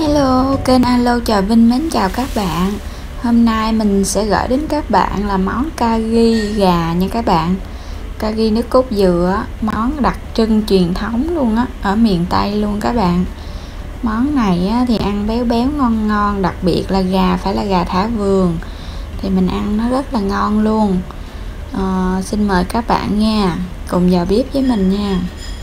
Hello, kênh Alo Trà Vinh mến chào các bạn. Hôm nay mình sẽ gửi đến các bạn là món kari gà nha các bạn. Kari nước cốt dừa, món đặc trưng truyền thống luôn á, ở miền Tây luôn các bạn. Món này á, thì ăn béo béo ngon ngon, đặc biệt là gà phải là gà thả vườn. Thì mình ăn nó rất là ngon luôn. Xin mời các bạn nha, cùng vào bếp với mình nha.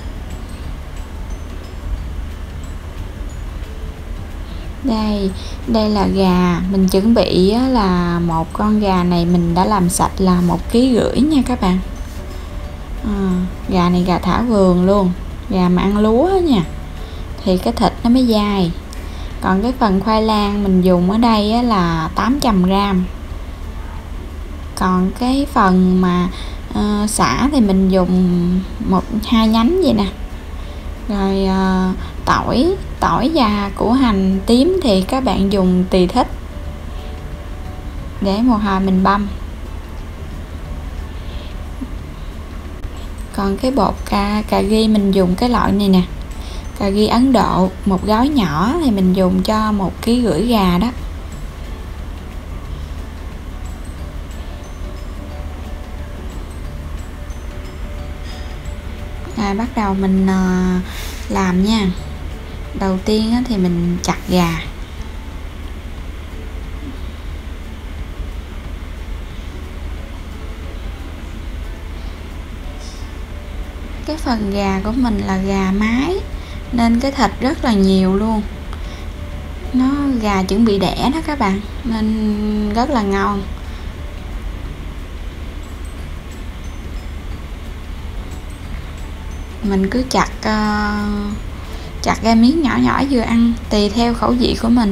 Đây là gà mình chuẩn bị là một con gà này mình đã làm sạch là 1,5 kg nha các bạn. Gà này gà thả vườn luôn, gà mà ăn lúa nha, thì cái thịt nó mới dai. Còn cái phần khoai lang mình dùng ở đây là 800g. Còn cái phần mà sả thì mình dùng 1-2 nhánh vậy nè. Rồi tỏi và củ hành tím thì các bạn dùng tùy thích, để một hồi mình băm. Còn cái bột cà ri mình dùng cái loại này nè, cà ri Ấn Độ, một gói nhỏ thì mình dùng cho 1,5 kg gà đó. Bắt đầu mình làm nha. Đầu tiên thì mình chặt gà. Cái phần gà của mình là gà mái nên cái thịt rất là nhiều luôn. Nó gà chuẩn bị đẻ đó các bạn, nên rất là ngon. Mình cứ chặt ra miếng nhỏ nhỏ vừa ăn, tùy theo khẩu vị của mình.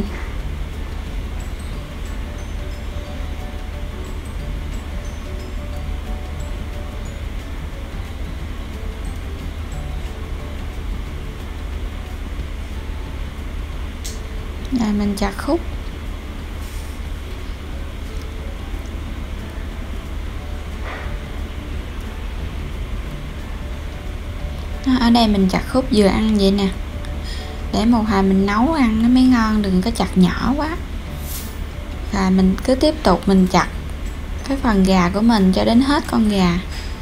Rồi mình chặt khúc. Ở đây mình chặt khúc vừa ăn vậy nè, để một hồi mình nấu ăn nó mới ngon, đừng có chặt nhỏ quá. Rồi mình cứ tiếp tục mình chặt cái phần gà của mình cho đến hết con gà.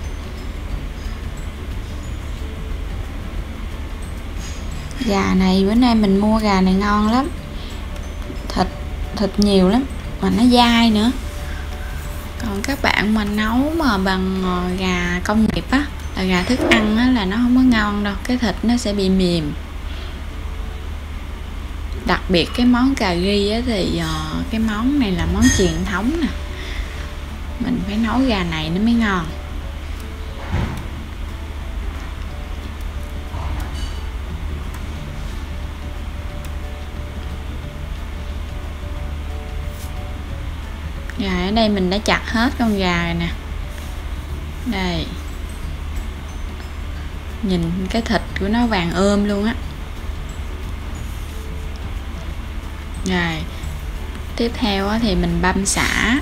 Gà này bữa nay mình mua gà này ngon lắm, thịt nhiều lắm mà nó dai nữa. Còn các bạn mà nấu mà bằng gà công nghiệp á, là gà thức ăn á, là nó không có ngon đâu, cái thịt nó sẽ bị mềm. Đặc biệt cái món cà ri á, thì cái món này là món truyền thống nè, mình phải nấu gà này nó mới ngon. Rồi ở đây mình đã chặt hết con gà rồi nè. Đây, nhìn cái thịt của nó vàng ươm luôn á. Rồi tiếp theo thì mình băm sả.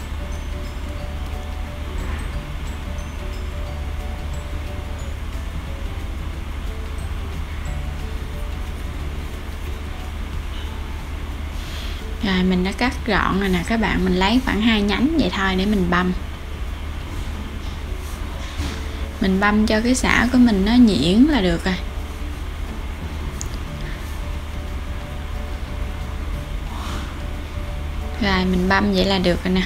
Rồi mình đã cắt gọn rồi nè các bạn, mình lấy khoảng 2 nhánh vậy thôi để mình băm. Mình băm cho cái sả của mình nó nhuyễn là được rồi. Rồi mình băm vậy là được rồi nè.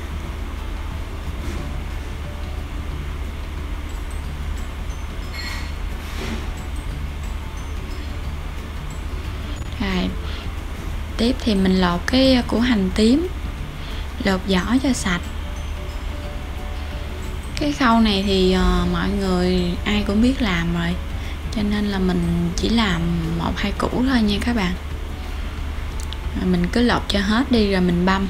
Rồi tiếp thì mình lột cái củ hành tím, lột vỏ cho sạch. Cái khâu này thì mọi người ai cũng biết làm rồi, cho nên là mình chỉ làm 1-2 củ thôi nha các bạn. Rồi mình cứ lột cho hết đi rồi mình băm.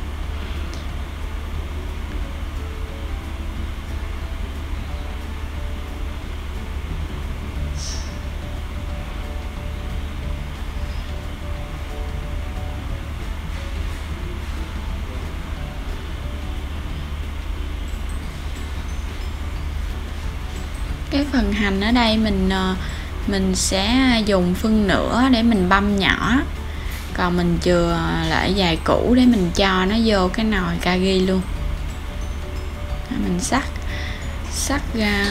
Cái phần hành ở đây mình sẽ dùng phân nửa để mình băm nhỏ. Còn mình chừa lại vài củ để mình cho nó vô cái nồi kari luôn. Mình sắc ra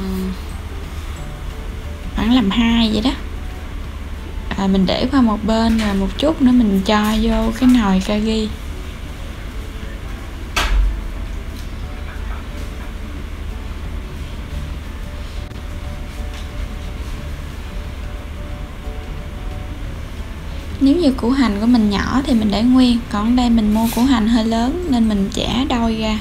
khoảng làm 2 vậy đó. Mình để qua một bên, rồi một chút nữa mình cho vô cái nồi kari. Nếu như củ hành của mình nhỏ thì mình để nguyên, còn đây mình mua củ hành hơi lớn nên mình chẻ đôi ra.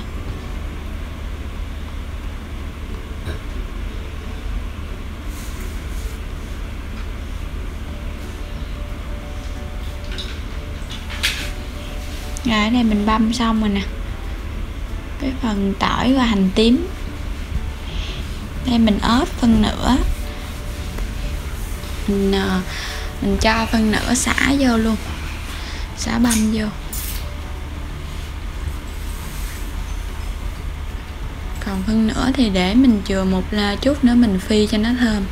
Rồi ở đây mình băm xong rồi nè, cái phần tỏi và hành tím. Đây mình ốp phân nửa, mình cho phân nửa xả vô luôn, xả băm vô. Còn phân nửa thì để mình chừa một chút nữa mình phi cho nó thơm.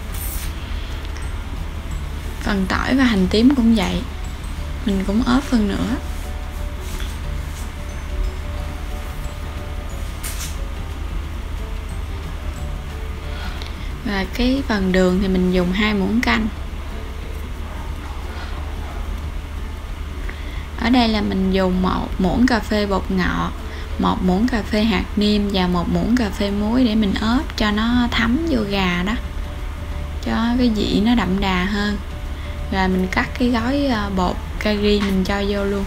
Phần tỏi và hành tím cũng vậy, mình cũng ốp phân nửa. Và cái phần đường thì mình dùng 2 muỗng canh. Ở đây là mình dùng 1 muỗng cà phê bột ngọt, 1 muỗng cà phê hạt nêm và 1 muỗng cà phê muối để mình ốp cho nó thấm vô gà đó, cho cái vị nó đậm đà hơn. Rồi mình cắt cái gói bột kari mình cho vô luôn.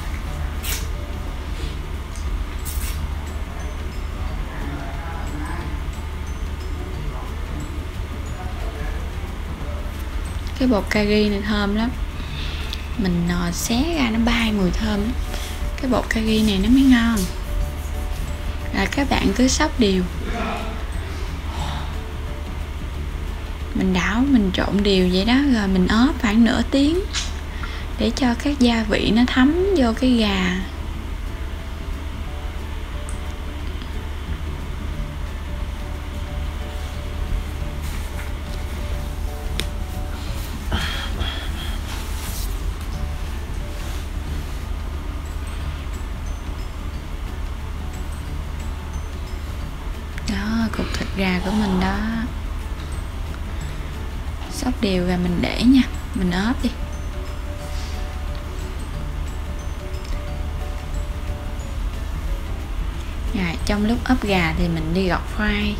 Cái bột kari này thơm lắm, mình xé ra nó bay mùi thơm lắm. Cái bột kari này nó mới ngon. Rồi các bạn cứ xóc đều, mình đảo mình trộn đều vậy đó, rồi mình ốp khoảng nửa tiếng để cho các gia vị nó thấm vô cái gà. Đó, cục thịt gà của mình đó. Xóc đều và mình để nha, mình ốp đi. Rồi trong lúc ốp gà thì mình đi gọt khoai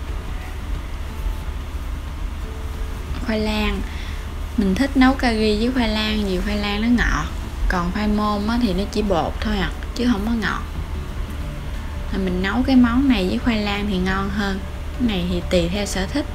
lang. Mình thích nấu kari với khoai lang, vì khoai lang nó ngọt, còn khoai môn thì nó chỉ bột thôi chứ không có ngọt. Mình nấu cái món này với khoai lang thì ngon hơn. Cái này thì tùy theo sở thích.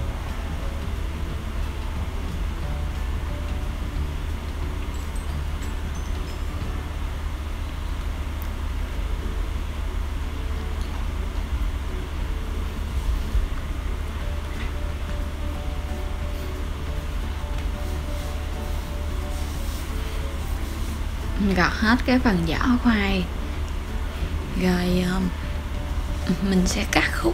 Gọt hết cái phần vỏ khoai rồi mình sẽ cắt khúc.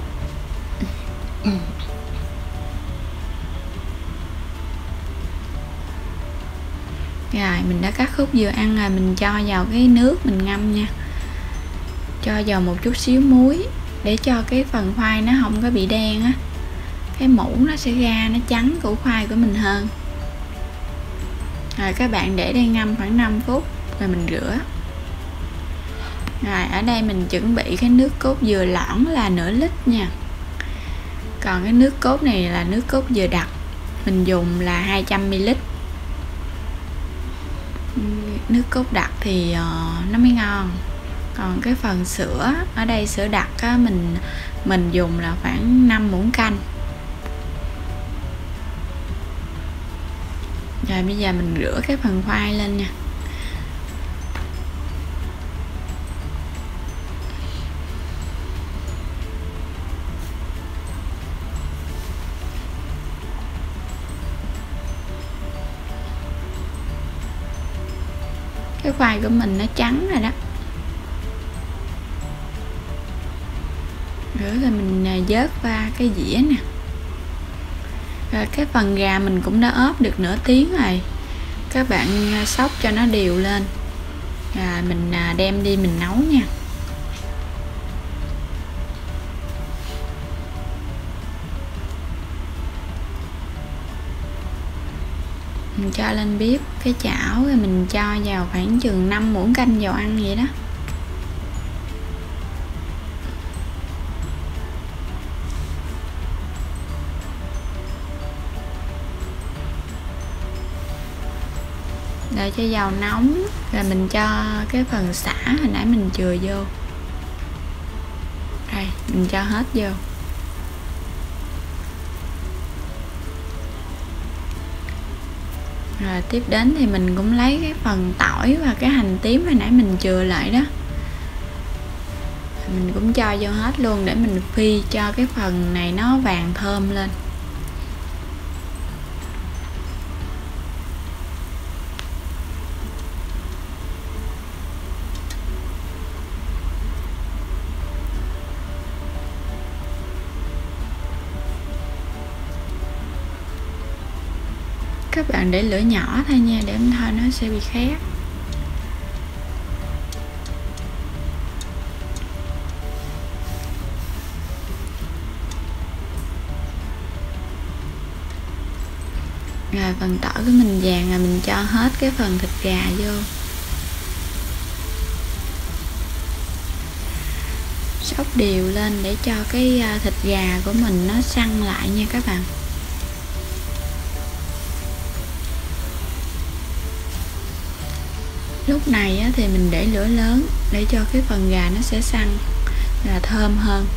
Rồi mình đã cắt khúc vừa ăn rồi, mình cho vào cái nước mình ngâm nha, cho vào một chút xíu muối để cho cái phần khoai nó không có bị đen á, cái mũ nó sẽ ra nó trắng củ khoai của mình hơn. Rồi các bạn để đây ngâm khoảng 5 phút rồi mình rửa. Rồi ở đây mình chuẩn bị cái nước cốt dừa loãng là nửa lít nha. Còn cái nước cốt này là nước cốt dừa đặc, mình dùng là 200ml. Nước cốt đặc thì nó mới ngon. Còn cái phần sữa, ở đây sữa đặc á, mình dùng là khoảng 5 muỗng canh. Rồi bây giờ mình rửa cái phần khoai lên nha. Cái khoai của mình nó trắng rồi đó. Rửa rồi mình vớt qua cái dĩa nè. Rồi cái phần gà mình cũng đã ốp được nửa tiếng rồi. Các bạn xóc cho nó đều lên, mình đem đi mình nấu nha. Mình cho lên bếp cái chảo, rồi mình cho vào khoảng chừng 5 muỗng canh dầu ăn vậy đó. Đợi cho dầu nóng rồi mình cho cái phần sả hồi nãy mình chừa vô. Đây, mình cho hết vô. Rồi tiếp đến thì mình cũng lấy cái phần tỏi và cái hành tím hồi nãy mình chừa lại đó, mình cũng cho vô hết luôn để mình phi cho cái phần này nó vàng thơm lên. Các bạn để lửa nhỏ thôi nha, để thôi nó sẽ bị khét. Rồi phần tỏi của mình vàng rồi mình cho hết cái phần thịt gà vô. Xóc đều lên để cho cái thịt gà của mình nó săn lại nha các bạn. Lúc này thì mình để lửa lớn để cho cái phần gà nó sẽ săn là thơm hơn.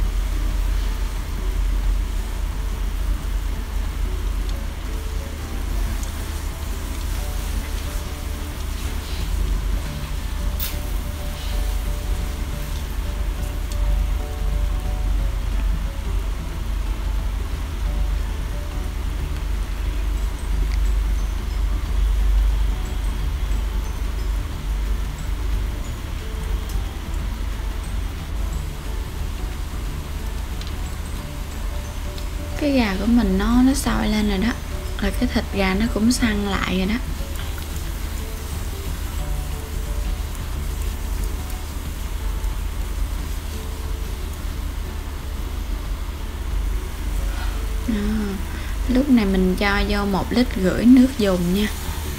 Cái gà của mình nó sôi lên rồi đó, rồi cái thịt gà nó cũng săn lại rồi đó. Lúc này mình cho vô 1,5 lít nước dùng nha.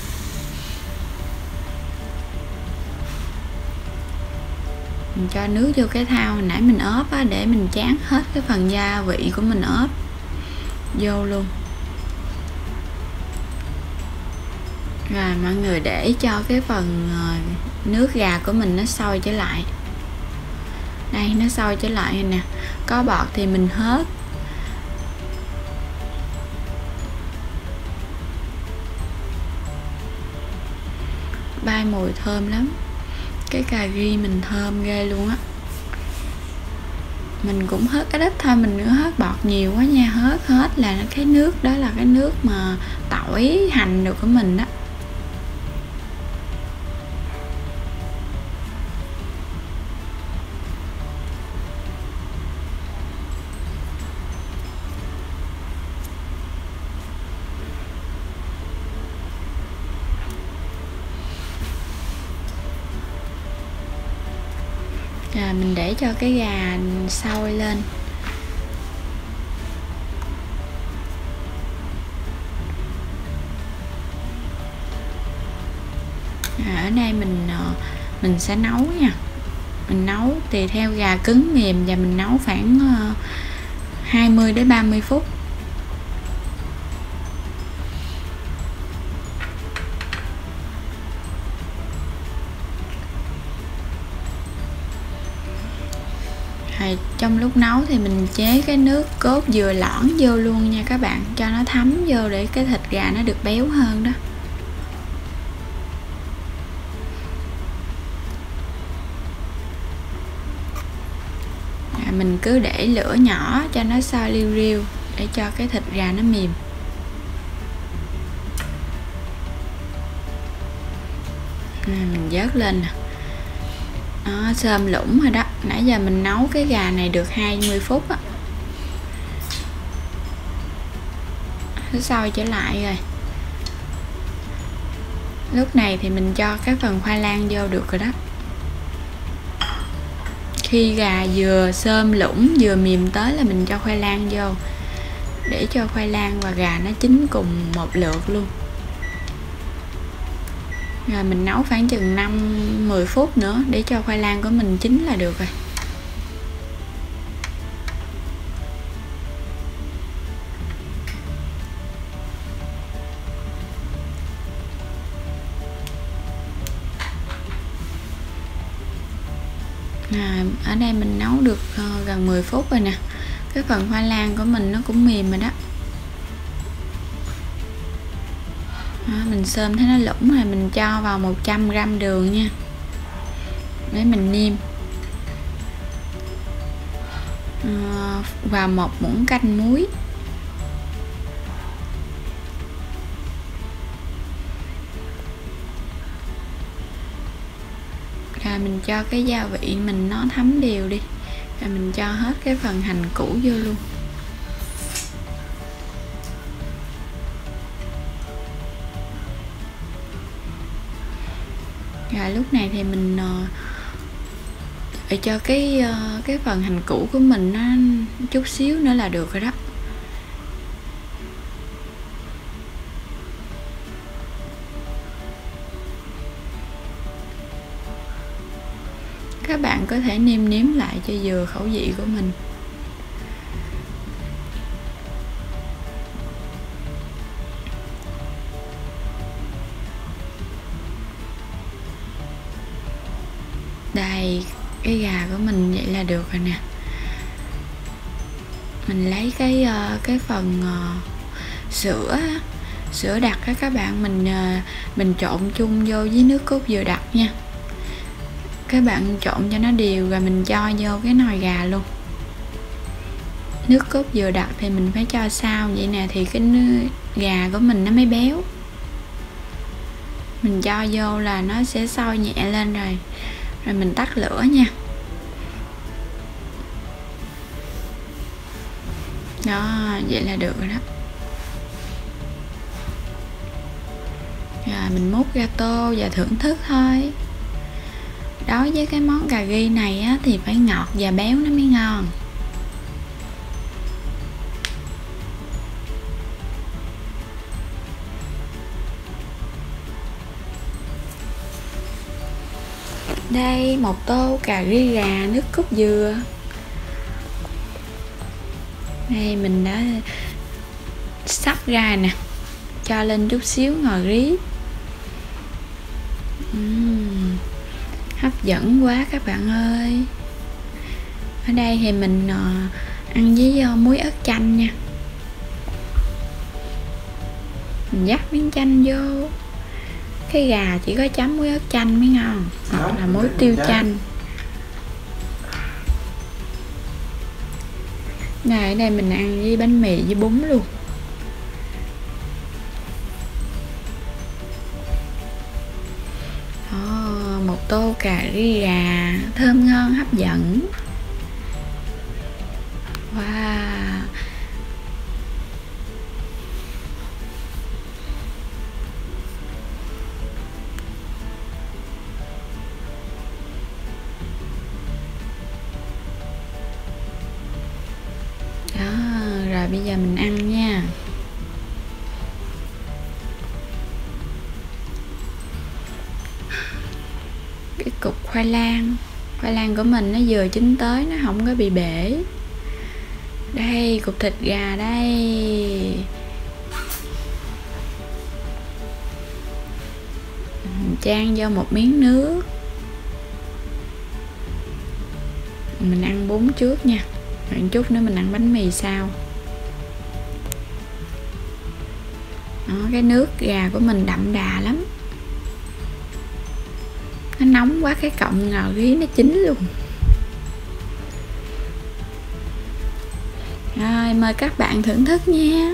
Mình cho nước vô cái thau hồi nãy mình ốp á, để mình tráng hết cái phần gia vị của mình ốp vô luôn. Rồi mọi người để cho cái phần nước gà của mình nó sôi trở lại. Đây, nó sôi trở lại rồi nè. Có bọt thì mình hớt. Bay mùi thơm lắm. Cái cà ri mình thơm ghê luôn á. Mình cũng hớt cái ít thôi, mình nữa hớt bọt nhiều quá nha. Hớt hết là cái nước đó là cái nước mà tỏi hành được của mình đó. Mình để cho cái gà sôi lên. Ở đây mình sẽ nấu nha. Mình nấu tùy theo gà cứng mềm và mình nấu khoảng 20 đến 30 phút. Trong lúc nấu thì mình chế cái nước cốt dừa lõn vô luôn nha các bạn, cho nó thấm vô để cái thịt gà nó được béo hơn đó. Mình cứ để lửa nhỏ cho nó sôi liu riu để cho cái thịt gà nó mềm. Mình vớt lên nè. Nó xôm lũng rồi đó. Nãy giờ mình nấu cái gà này được 20 phút á. Nó sôi trở lại rồi. Lúc này thì mình cho cái phần khoai lang vô được rồi đó. Khi gà vừa xôm lũng vừa mềm tới là mình cho khoai lang vô, để cho khoai lang và gà nó chín cùng một lượt luôn. Rồi mình nấu khoảng chừng 5-10 phút nữa để cho khoai lang của mình chín là được rồi. Ở đây mình nấu được gần 10 phút rồi nè. Cái phần khoai lang của mình nó cũng mềm rồi đó. Mình xơm thấy nó lủng rồi mình cho vào 100g đường nha, để mình nêm. Và 1 muỗng canh muối. Rồi mình cho cái gia vị mình nó thấm đều đi. Rồi mình cho hết cái phần hành củ vô luôn. Rồi lúc này thì mình để cho cái phần hành củ của mình nó chút xíu nữa là được rồi đó. Các bạn có thể nêm nếm lại cho vừa khẩu vị của mình. Đây, cái gà của mình vậy là được rồi nè. Mình lấy cái phần sữa đặc á các bạn, mình trộn chung vô với nước cốt dừa đặc nha. Các bạn trộn cho nó đều rồi mình cho vô cái nồi gà luôn. Nước cốt dừa đặc thì mình phải cho sao vậy nè thì cái gà của mình nó mới béo. Mình cho vô là nó sẽ sôi nhẹ lên rồi. Rồi mình tắt lửa nha. Đó, vậy là được rồi đó. Rồi mình múc ra tô và thưởng thức thôi. Đối với cái món cà ri này á, thì phải ngọt và béo nó mới ngon. Đây, một tô cà ri gà nước cốt dừa. Đây mình đã sắp ra nè, cho lên chút xíu ngò rí. Hấp dẫn quá các bạn ơi. Ở đây thì mình ăn với muối ớt chanh nha. Mình dắt miếng chanh vô. Cái gà chỉ có chấm muối ớt chanh mới ngon, hoặc là muối tiêu chanh. Này, ở đây mình ăn với bánh mì với bún luôn. Một tô cà ri gà thơm ngon hấp dẫn. Wow. Đó, rồi bây giờ mình ăn nha. Cái cục khoai lang của mình nó vừa chín tới, nó không có bị bể. Đây, cục thịt gà đây. Mình chan vô một miếng nước. Mình ăn bún trước nha, rồi chút nữa mình ăn bánh mì sau. Đó, cái nước gà của mình đậm đà lắm. Nó nóng quá, cái cọng ngò rí nó chín luôn. Rồi, mời các bạn thưởng thức nha.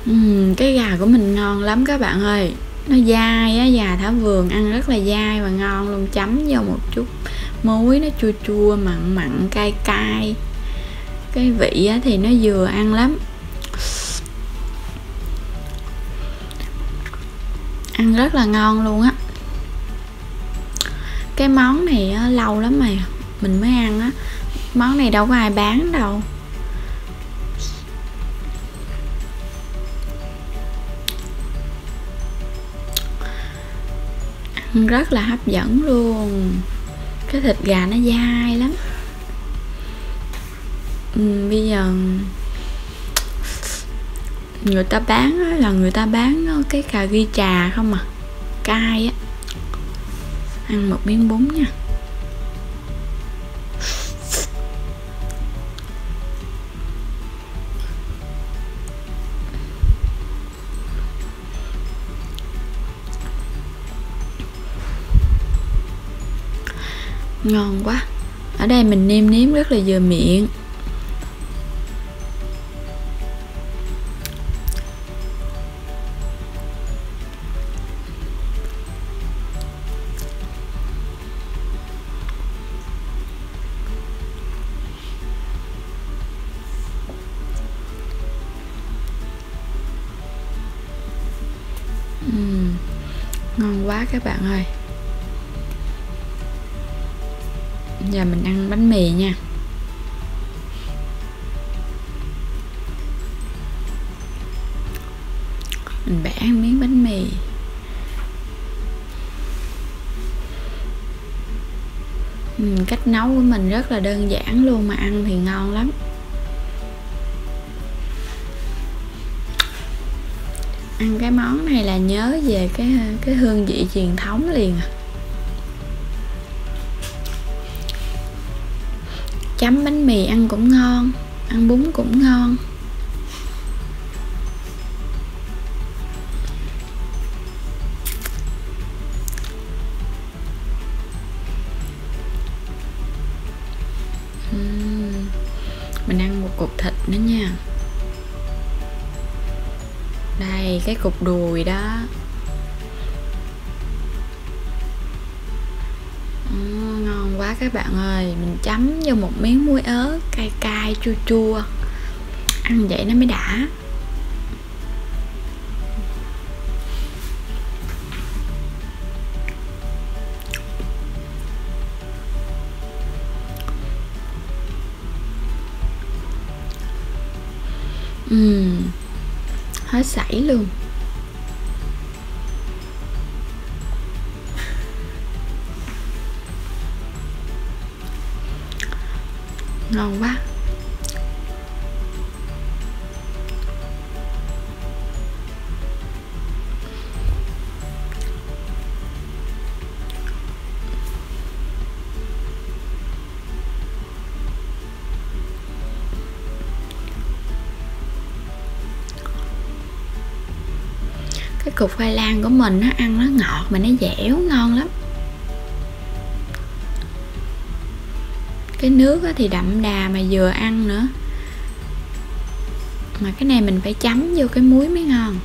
Cái gà của mình ngon lắm các bạn ơi, nó dai á, gà thả vườn ăn rất là dai và ngon luôn. Chấm vô một chút muối, nó chua chua mặn mặn cay cay, cái vị á thì nó vừa ăn lắm, ăn rất là ngon luôn á. Cái món này á, lâu lắm rồi mình mới ăn á, món này đâu có ai bán đâu. Ăn rất là hấp dẫn luôn, cái thịt gà nó dai lắm. Bây giờ người ta bán á, là người ta bán cái cà ri trà không à, cay á. Ăn một miếng bún nha. Ngon quá. Ở đây mình nêm nếm rất là vừa miệng. Ngon quá các bạn ơi. Giờ mình ăn bánh mì nha. Mình bẻ miếng bánh mì. Cách nấu của mình rất là đơn giản luôn mà ăn thì ngon lắm. Ăn cái món này là nhớ về cái hương vị truyền thống liền à. Chấm bánh mì ăn cũng ngon, ăn bún cũng ngon. Mình ăn một cục thịt nữa nha. Đây, cái cục đùi đó. Ngon quá các bạn ơi. Mình chấm vô một miếng muối ớt cay cay chua chua, ăn vậy nó mới đã. Hết sảy luôn. Ngon quá. Cái cục khoai lang của mình nó ăn nó ngọt mà nó dẻo ngon lắm. Cái nước thì đậm đà mà vừa ăn nữa. Mà cái này mình phải chấm vô cái muối mới ngon.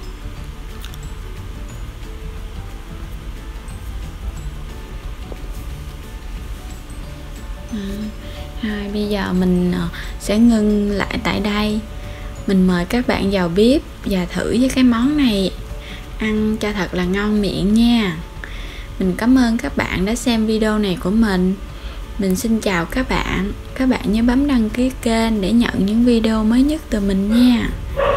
Rồi bây giờ mình sẽ ngưng lại tại đây. Mình mời các bạn vào bếp và thử với cái món này, ăn cho thật là ngon miệng nha. Mình cảm ơn các bạn đã xem video này của mình. Mình xin chào các bạn. Các bạn nhớ bấm đăng ký kênh để nhận những video mới nhất từ mình nha.